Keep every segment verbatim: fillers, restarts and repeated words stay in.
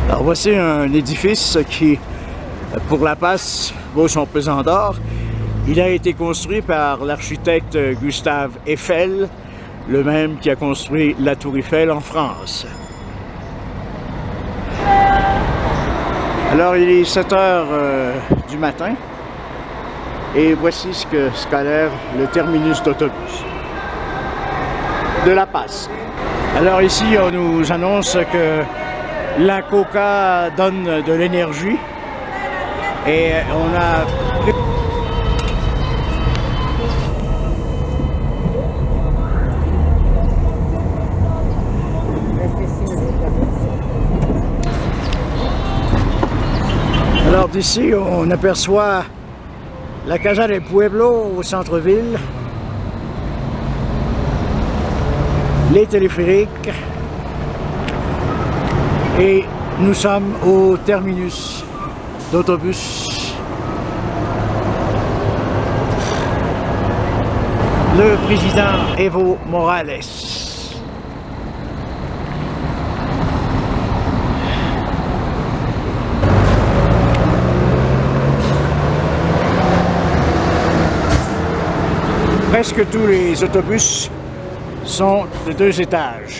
Alors voici un édifice qui, pour la passe, vaut son pesant d'or. Il a été construit par l'architecte Gustave Eiffel, le même qui a construit la Tour Eiffel en France. Alors il est sept heures euh, du matin et voici ce que ce qu'a l'air le terminus d'autobus de La Passe. Alors ici on nous annonce que la coca donne de l'énergie et on a... Alors d'ici on aperçoit la Casa del Pueblo au centre-ville, les téléphériques et nous sommes au terminus d'autobus. Le président Evo Morales. Presque tous les autobus sont de deux étages.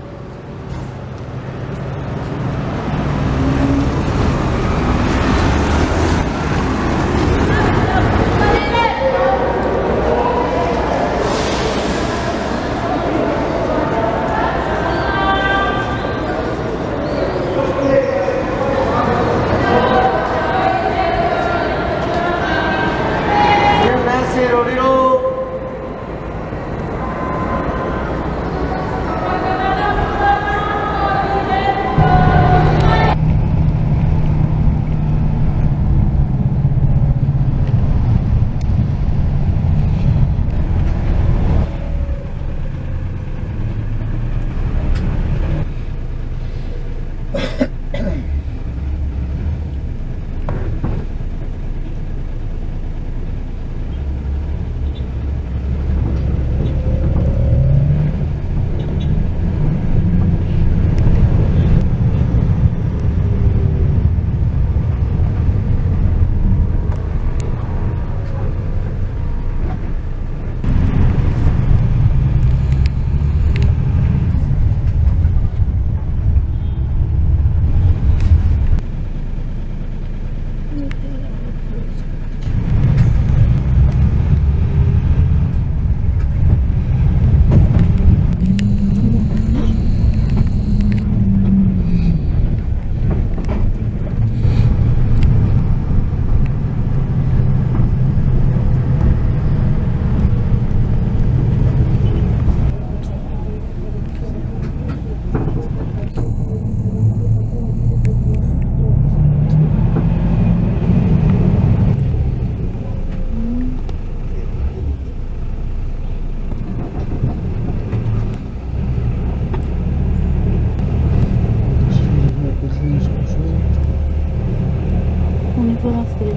On est pas installé.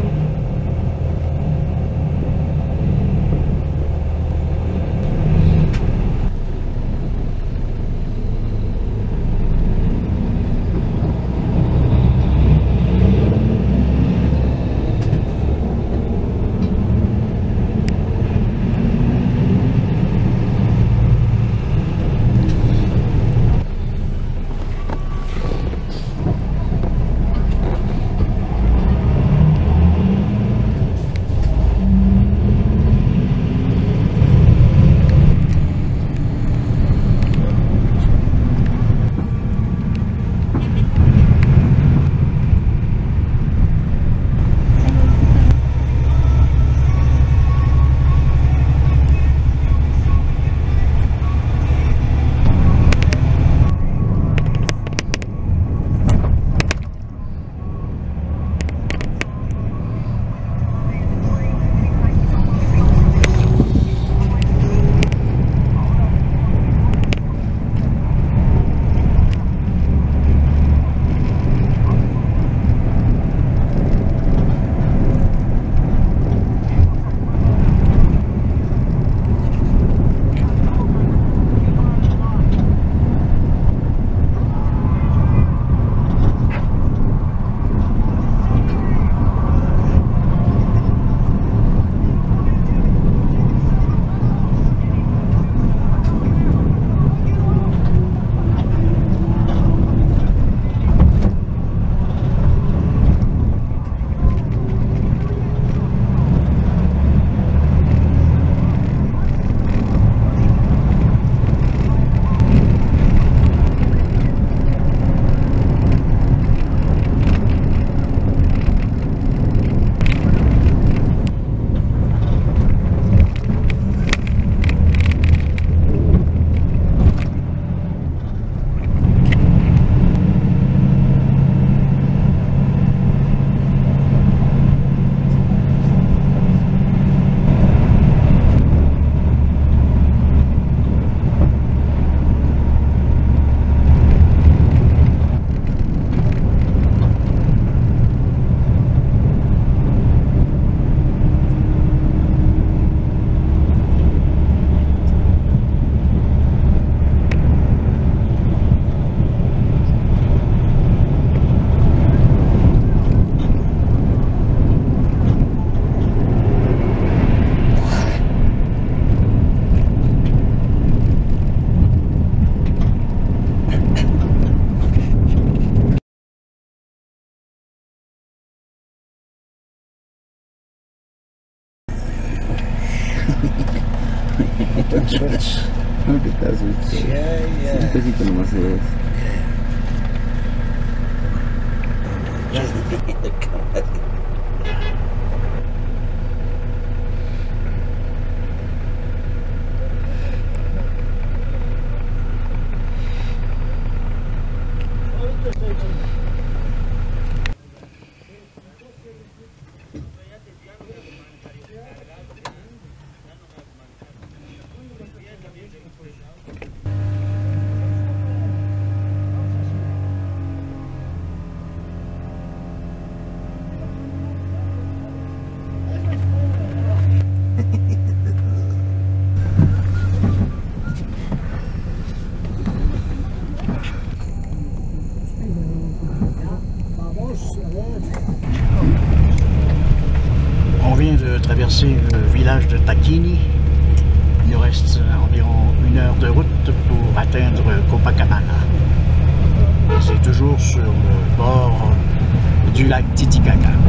switch. Look at that switch. Yeah, yeah. Un pesito nomás es. On vient de traverser le village de Taquini. Il nous reste environ une heure de route pour atteindre Copacabana. C'est toujours sur le bord du lac Titicaca.